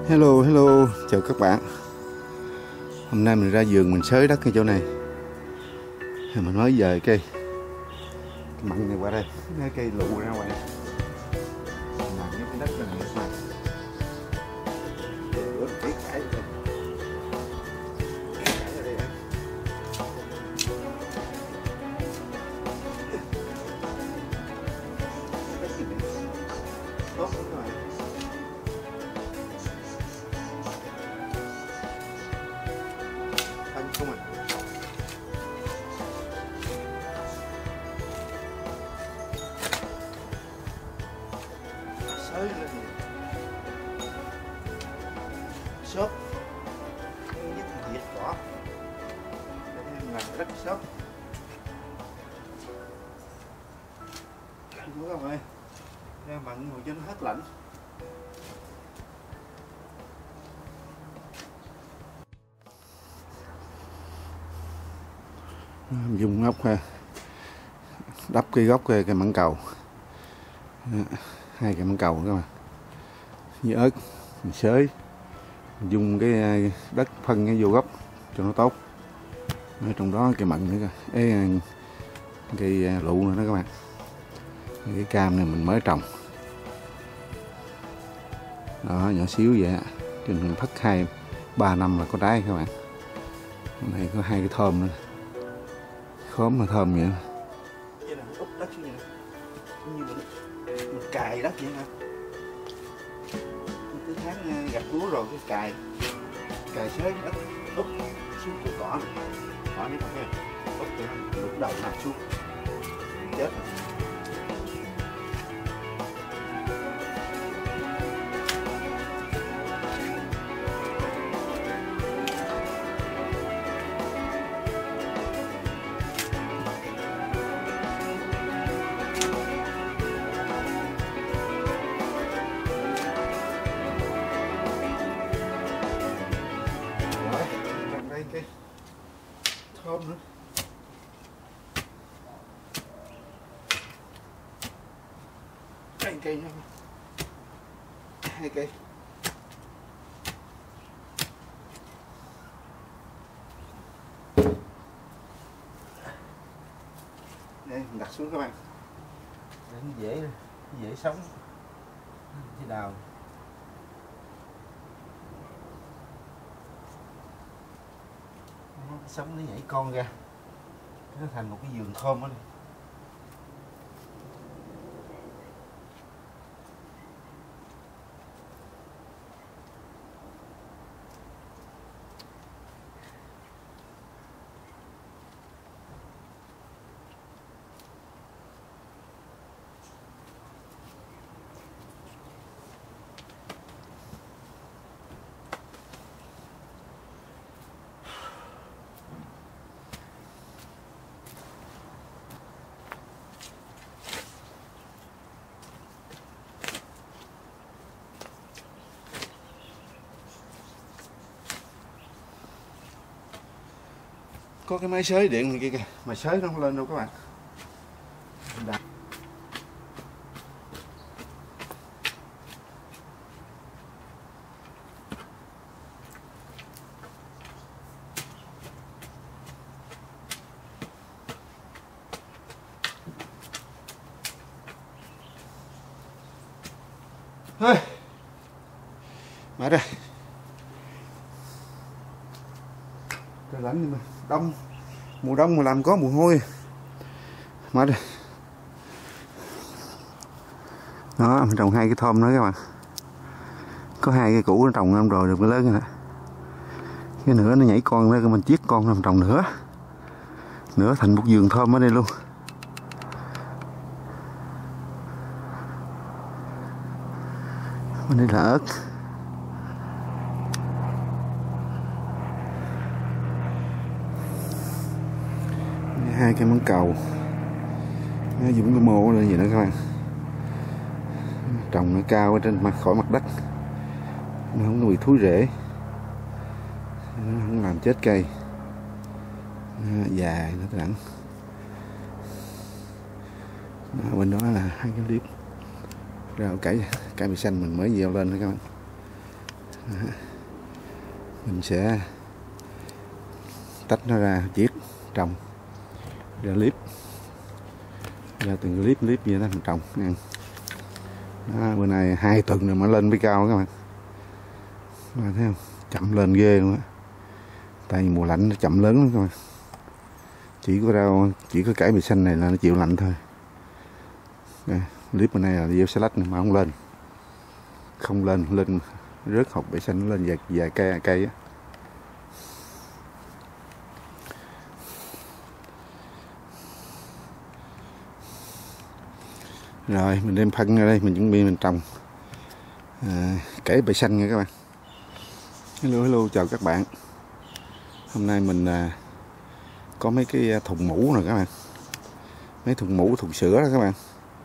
Hello, hello, chào các bạn. Hôm nay mình ra vườn mình xới đất cái chỗ này. Mình mới dời cây măng này qua đây, cái cây lụ ra ngoài đây. Làm cái đất này này. Bữa cái cải rồi. Cải ở đây em. Tốt lắm rồi. Anh không ạ. Xới lên xốp với diệt cỏ em làm rất xốp đúng không ơi, ra mặn ngồi cho nó hết lạnh. Dùng ốc đắp cái gốc cái mãng cầu, hai cái mãng cầu các bạn, với ớt mình xới, dùng cái đất phân cái vô gốc cho nó tốt. Ở trong đó cái mận nữa kìa, cây lụ nữa đó các bạn. Cái cam này mình mới trồng đó, nhỏ xíu vậy á, cho mình thất 2-3 năm là có trái các bạn. Hôm nay có 2 cái thơm nữa, khóm mà thơm vậy. Vậy là úp đất như vậy, như mình cài đất vậy nè. Cái tháng gặt lúa rồi cái cài xới đất úp xuống củ cỏ này. Cỏ này các bạn, úp cho nó đục đầu nằm xuống chết. Cái thơm nữa, hai cây nữa, 2 cây. Đây mình đặt xuống các bạn, để nó dễ sống thì đào. Sống nó nhảy con ra, nó thành một cái vườn thơm đó này. Có cái máy xới điện này kia kìa, mà xới nó không lên đâu các bạn. Thôi mở đây, trời lạnh nhưng mà đông, mùa đông mà làm có mùa hôi. Mở đây đó, mình trồng 2 cái thơm nữa các bạn, có 2 cây cũ nó trồng năm rồi được cái lớn rồi, cái nữa nó nhảy con nữa, mình chiết con mình trồng nữa thành một vườn thơm ở đây luôn. Bên đây là ớt, hai cái mãng cầu, nó dùng cái mô lên vậy đó các bạn, trồng nó cao ở trên khỏi mặt đất, nó không có bị thúi rễ, nó không làm chết cây, dài nó đẳng. Bên đó là 2 cái clip rau cải mì xanh mình mới gieo lên đó các bạn. Mình sẽ tách nó ra chiết trồng ra clip, ra từng clip vậy đó mình trồng nha. Đó, bữa nay 2 tuần rồi mà lên mới cao các bạn. Thấy không? Chậm lên ghê luôn á. Tại vì mùa lạnh nó chậm lớn lắm các bạn. Chỉ có cải bì xanh này là nó chịu lạnh thôi. Đây, clip bữa nay là gieo salad này mà không lên. Không lên rớt hột bì xanh lên vài cây á. Rồi mình đem phân ra đây, mình chuẩn bị mình trồng cải bì xanh nha các bạn. Hello chào các bạn. Hôm nay mình có mấy cái thùng mũ rồi các bạn. Mấy thùng mũ, thùng sữa đó các bạn.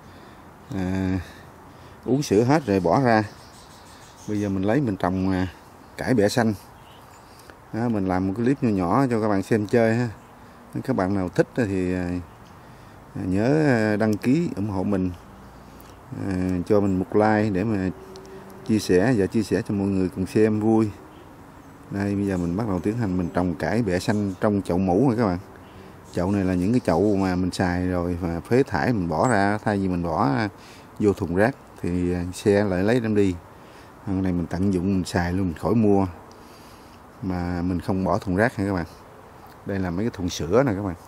Uống sữa hết rồi bỏ ra. Bây giờ mình lấy mình trồng cải bẹ xanh. Đó, mình làm một cái clip nhỏ nhỏ cho các bạn xem chơi ha. Nếu các bạn nào thích thì nhớ đăng ký ủng hộ mình, cho mình một like để mà chia sẻ cho mọi người cùng xem vui. Đây bây giờ mình bắt đầu tiến hành mình trồng cải bẹ xanh trong chậu mũ rồi các bạn. Chậu này là những cái chậu mà mình xài rồi mà phế thải mình bỏ ra, thay vì mình bỏ vô thùng rác thì xe lại lấy đem đi. Hôm nay mình tận dụng mình xài luôn, mình khỏi mua mà mình không bỏ thùng rác nha các bạn. Đây là mấy cái thùng sữa nè các bạn.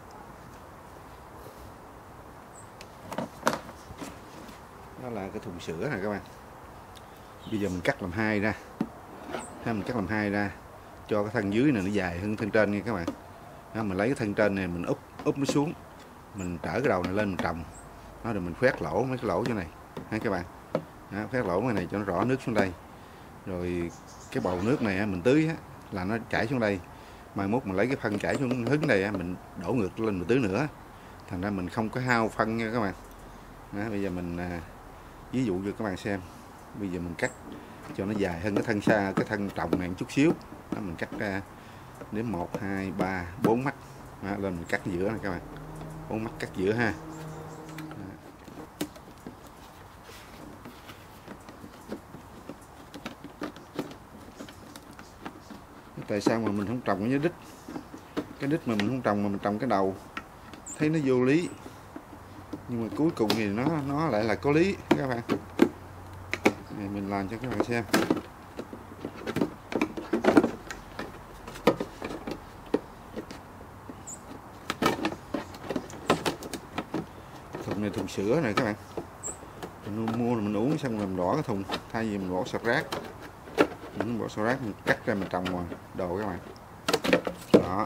Đó là cái thùng sữa nè các bạn. Bây giờ mình cắt làm hai ra. Mình cắt làm hai ra cho cái thân dưới này nó dài hơn thân trên nha các bạn. Đó, mình lấy cái thân trên này mình úp nó xuống, mình trở cái đầu này lên mình trồng. Đó, rồi mình khoét lỗ mấy cái lỗ chỗ này ha các bạn. Đó, khoét lỗ này cho nó rõ nước xuống đây. Rồi cái bầu nước này mình tưới là nó chảy xuống đây. Mai mốt mình lấy cái phân chảy xuống hứng đây mình đổ ngược lên mình tưới nữa. Thành ra mình không có hao phân nha các bạn. Đó, bây giờ mình ví dụ cho các bạn xem. Bây giờ mình cắt cho nó dài hơn cái thân trồng này một chút xíu. Đó, mình cắt ra đến 1, 2, 3, 4 mắt. Đó, lên mình cắt giữa này các bạn. 4 mắt cắt giữa ha. Tại sao mà mình không trồng cái đít? Cái đít mà mình không trồng mà mình trồng cái đầu, thấy nó vô lý. Nhưng mà cuối cùng thì nó lại là có lý các bạn. Này mình làm cho các bạn xem. Thùng này thùng sữa này các bạn. Mình mua là mình uống xong rồi mình bỏ cái thùng, thay vì mình bỏ sọt rác. Mình bỏ sọt rác mình cắt ra mình trồng vào đồ các bạn. Đó.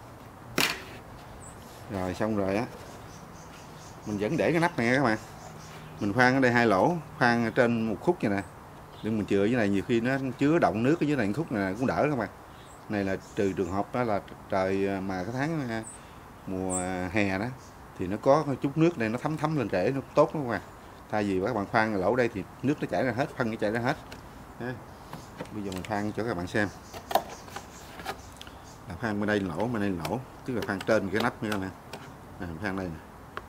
Rồi xong rồi á. Mình vẫn để cái nắp này các bạn. Mình khoan ở đây 2 lỗ, khoan ở trên một khúc như nè. Nhưng mình chừa dưới này nhiều khi nó chứa đọng nước ở dưới này khúc này cũng đỡ các bạn. Này là trừ trường hợp đó là trời mà cái tháng mùa hè đó thì nó có chút nước đây nó thấm lên trễ nó tốt lắm các bạn. Thay vì các bạn khoan lỗ đây thì nước nó chảy ra hết, phân nó chảy ra hết. Bây giờ mình khoan cho các bạn xem. Là khoan bên đây lỗ, tức là khoan trên cái nắp nha các bạn. Này, khoan đây nè.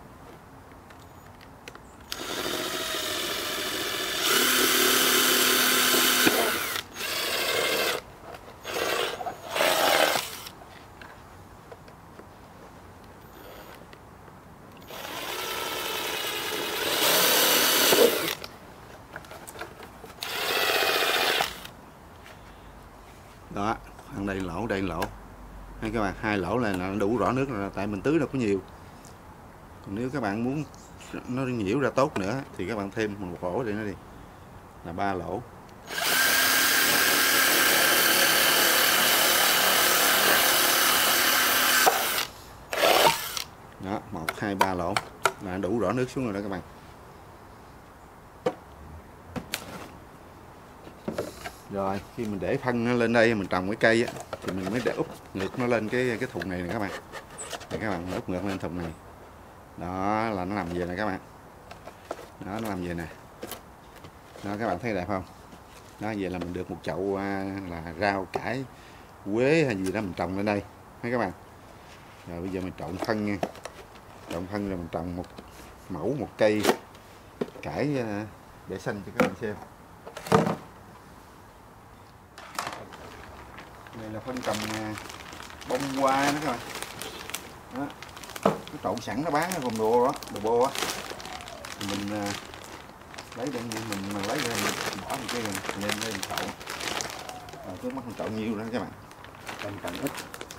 Đó, ăn đây lỗ. Hay các bạn, 2 lỗ này là đủ rõ nước rồi, tại mình tưới đâu có nhiều. Còn nếu các bạn muốn nó nhiễu ra tốt nữa thì các bạn thêm một lỗ để nó đi. Là 3 lỗ. Đó, 1, 2, 3 lỗ là đủ rõ nước xuống rồi đó các bạn. Rồi khi mình để phân nó lên đây mình trồng cái cây á, thì mình mới để úp ngược nó lên cái thùng này nè các bạn. Để các bạn úp ngược lên thùng này. Đó là nó nằm về nè các bạn. Đó nó nằm về nè. Đó các bạn thấy đẹp không? Đó vậy là mình được một chậu là rau cải quế hay gì đó mình trồng lên đây. Thấy các bạn. Rồi bây giờ mình trộn phân nha. Trộn phân rồi mình trồng một mẫu một cây cải bẹ xanh cho các bạn xem. Này là phân trồng bông hoa nữa các bạn. Đó. Nó trộn sẵn nó bán ở gồm đồ đó, đồ bô á. Mình lấy đơn nhiên mình lấy ra mình bỏ một cái lên đây mình trộn. Rồi trước mắt mình trộn nhiều nữa các bạn. Trộn ít.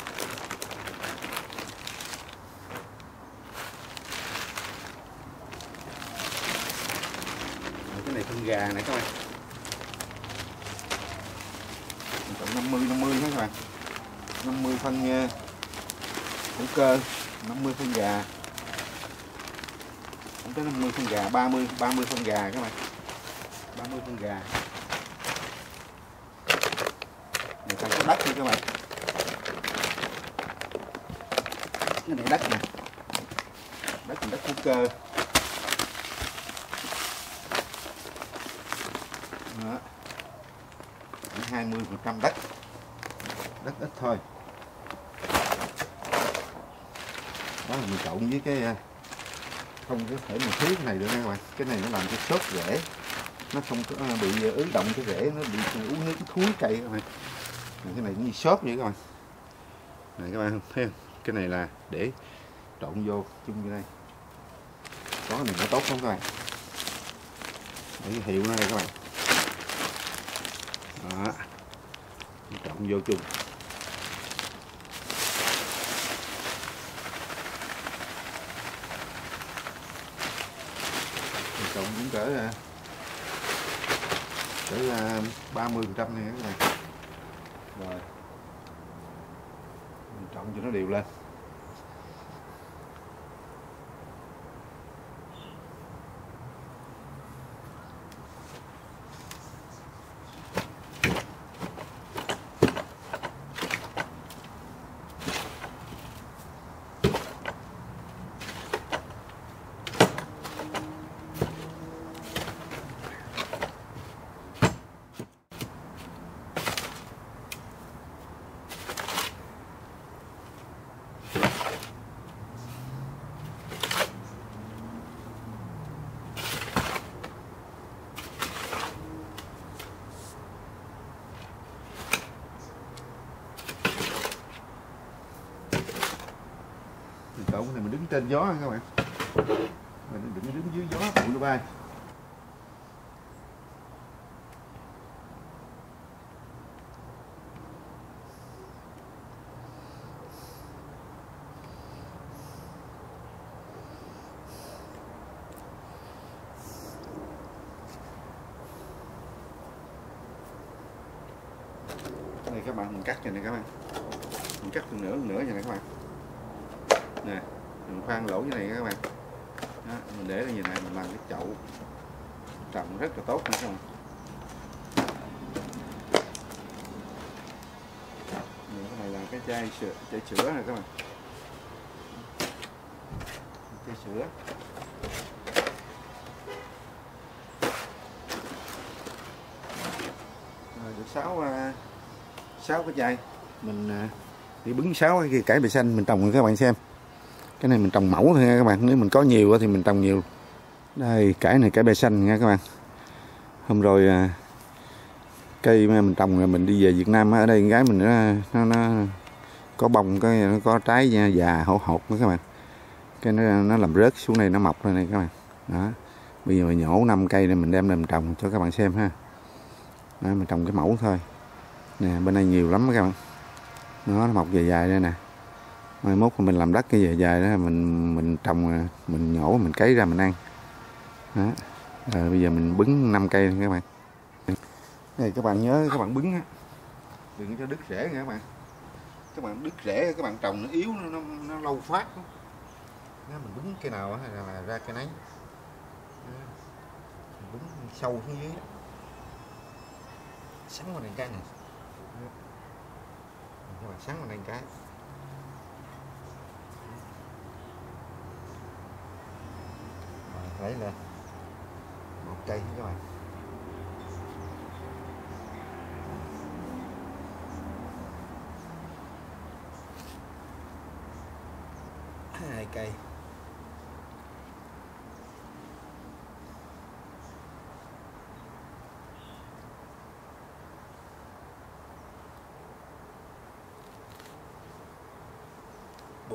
Rồi, cái này phân gà này các bạn. Mình trộn 50 hết các bạn. 50 phân hữu cơ, 50 phân gà. Không tới 50 phân gà, 30 phân gà các bạn. 30 phân gà. Này còn có đất nữa các bạn. Cái này đất nè. Đất là đất hữu cơ. Đó. 20% đất. Đất ít thôi. Đó là mình trộn với cái không có thể mà thiếu cái này được nha các bạn. Cái này nó làm cho xốp rễ, nó không có bị ứ động cái rễ, nó bị uống nước thúi cây các bạn. Cái này như xốp vậy các bạn. Này các bạn thấy không? Cái này là để trộn vô chung như đây. Có cái này nó tốt không các bạn? Để cái hiệu nó đây các bạn. Đó. Trộn vô chung. Trộn cũng cỡ 30% này các bạn. Rồi mình trộn cho nó đều lên. Trộn này mình đứng trên gió các bạn, mình đừng đứng dưới gió bụi nó bay. Đây các bạn, mình cắt cho này các bạn, mình cắt từng nửa vậy này các bạn. Nè, mình khoan lỗ như này các bạn. Đó, mình để như này, mình làm cái chậu trồng rất là tốt nha các bạn. Cái này là cái chai sữa này các bạn. Chai sữa. Rồi được 6 cái chai. Mình đi bứng 6 cái cải bẹ xanh mình trồng cho các bạn xem. Cái này mình trồng mẫu thôi nha các bạn, nếu mình có nhiều thì mình trồng nhiều. Đây, cải này cải bẹ xanh nha các bạn. Hôm rồi cây mà mình trồng rồi mình đi về Việt Nam, ở đây con gái mình nó có bông, nó có trái già hổ hột nữa các bạn. Cái nó làm rớt xuống đây, nó mọc lên này các bạn. Đó. Bây giờ mình nhổ 5 cây này mình đem lên mình trồng cho các bạn xem ha. Đó, mình trồng cái mẫu thôi. Nè, bên đây nhiều lắm các bạn. Nó mọc dài dài đây nè. Mai mốt mình làm đất cái dài dài đó, mình trồng, mình nhổ, mình cấy ra mình ăn. Đó. Rồi bây giờ mình bứng 5 cây các bạn. Đây các bạn nhớ các bạn bứng á, đừng cho đứt rễ nha các bạn. Các bạn đứt rễ các bạn trồng nó yếu, nó lâu phát. Nếu mình bứng cây nào hay là ra cây nấy. Mình bứng sâu xuống dưới. Sắn vào này cái này. Các bạn sắn vào này cái. Lấy lên 1 cây các bạn. Hai cây.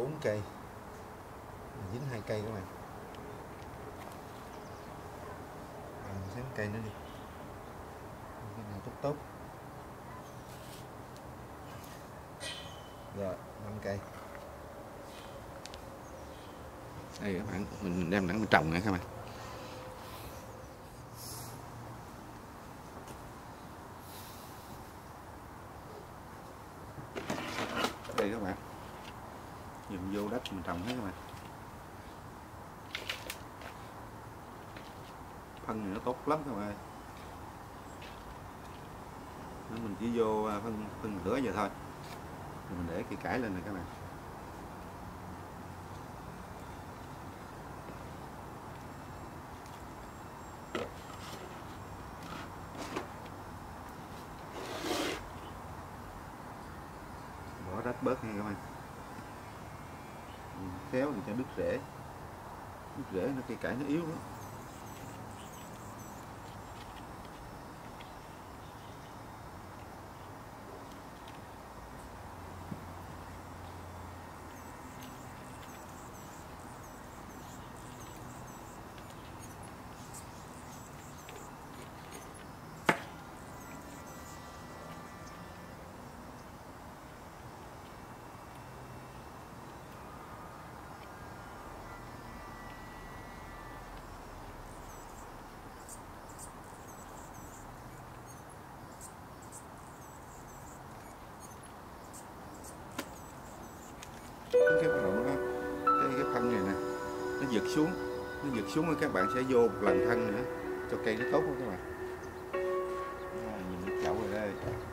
4 cây, dính 2 cây các bạn. Xém cây nữa đi, cái này tốt. Rồi 5 cây. Đây các bạn, mình đem đẳng mình trồng nha các bạn. Đây các bạn, dùng vô đất mình trồng hết các bạn. Phân này nó tốt lắm các bạn ơi. Mình chỉ vô phân nửa giờ thôi, rồi mình để cây cải lên này các bạn. Bỏ rách bớt nha các bạn, khéo để cho đứt rễ. Đứt rễ nó cây cải nó yếu lắm. Cái bắt đầu cái phân này nè, nó giật xuống rồi các bạn sẽ vô một lần thân nữa cho cây nó tốt hơn các bạn. Nhìn chậu rồi đây.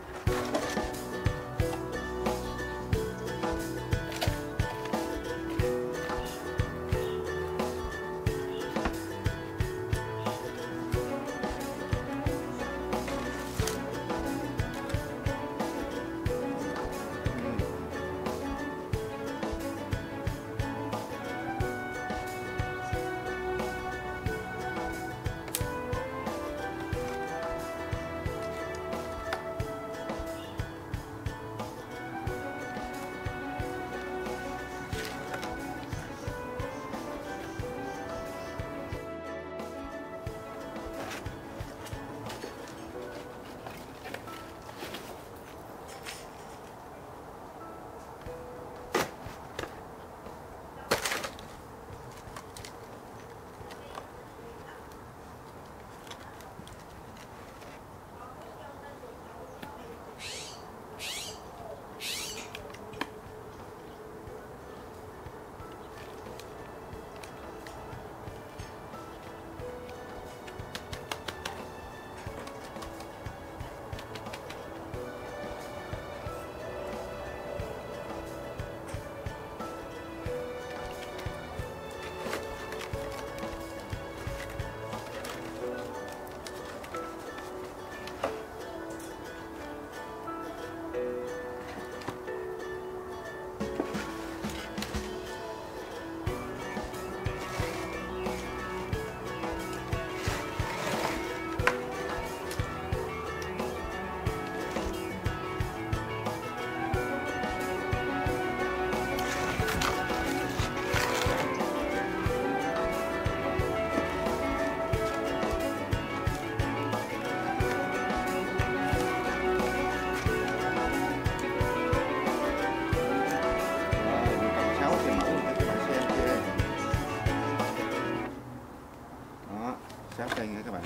Cây nha các bạn,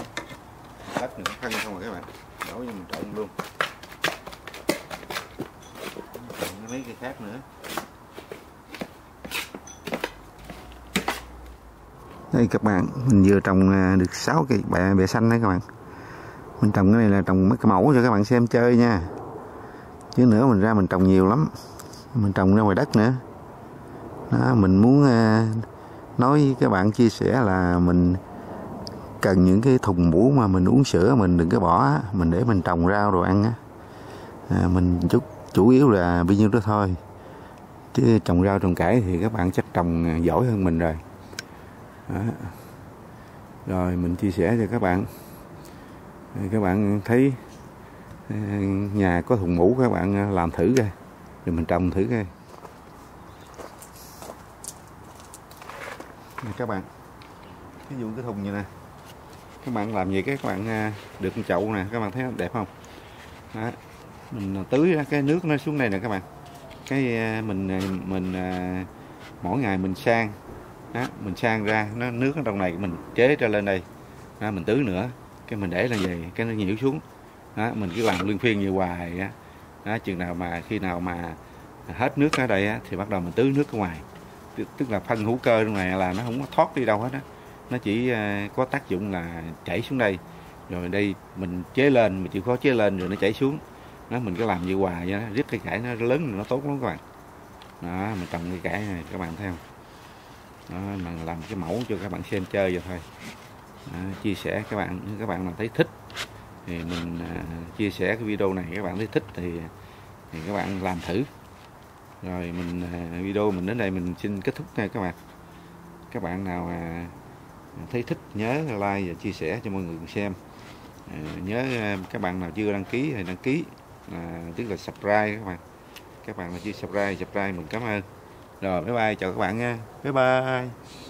đất nữa phân không rồi các bạn, đổ vô mình trộn luôn, trộn mấy cây khác nữa. Đây các bạn, mình vừa trồng được 6 cây bẹ xanh đấy các bạn. Mình trồng cái này là trồng mấy cái mẫu cho các bạn xem chơi nha, chứ nữa mình ra mình trồng nhiều lắm, mình trồng ra ngoài đất nữa đó. Mình muốn nói với các bạn chia sẻ là mình cần những cái thùng mũ mà mình uống sữa mình đừng có bỏ, mình để mình trồng rau đồ ăn á. Mình chủ yếu là bao nhiêu đó thôi, chứ trồng rau trồng cải thì các bạn chắc trồng giỏi hơn mình rồi đó. Rồi mình chia sẻ cho các bạn thấy nhà có thùng mũ các bạn làm thử coi, rồi mình trồng thử coi. Nè các bạn, ví dụ cái thùng như nè, các bạn làm gì các bạn được một chậu nè, các bạn thấy đẹp không? Đó, mình tưới cái nước nó xuống đây nè các bạn. Cái mình mỗi ngày mình sang đó, mình sang ra nó nước ở trong này mình chế ra lên đây đó, mình tưới nữa cái mình để là về cái nó nhiễu xuống đó, mình cứ làm liên phiên như hoài á đó, chừng nào mà khi nào mà hết nước ở đây á, thì bắt đầu mình tưới nước ở ngoài, tức là phân hữu cơ trong này là nó không có thoát đi đâu hết á, nó chỉ có tác dụng là chảy xuống đây rồi đây mình chế lên, mình chịu khó chế lên rồi nó chảy xuống đó, mình cứ làm như hoài vậy đó, riết cây cải nó lớn rồi nó tốt lắm các bạn. Đó, mình trồng cây cải này các bạn thấy không? Đó, mình làm cái mẫu cho các bạn xem chơi vậy thôi. Đó, chia sẻ các bạn mà thấy thích thì mình chia sẻ cái video này, các bạn thấy thích thì các bạn làm thử. Rồi mình video mình đến đây mình xin kết thúc nha các bạn. Các bạn nào thấy thích nhớ like và chia sẻ cho mọi người cùng xem. Nhớ các bạn nào chưa đăng ký thì đăng ký, tức là subscribe các bạn. Các bạn nào chưa subscribe mình cảm ơn. Rồi bye bye, chào các bạn nha. Bye bye.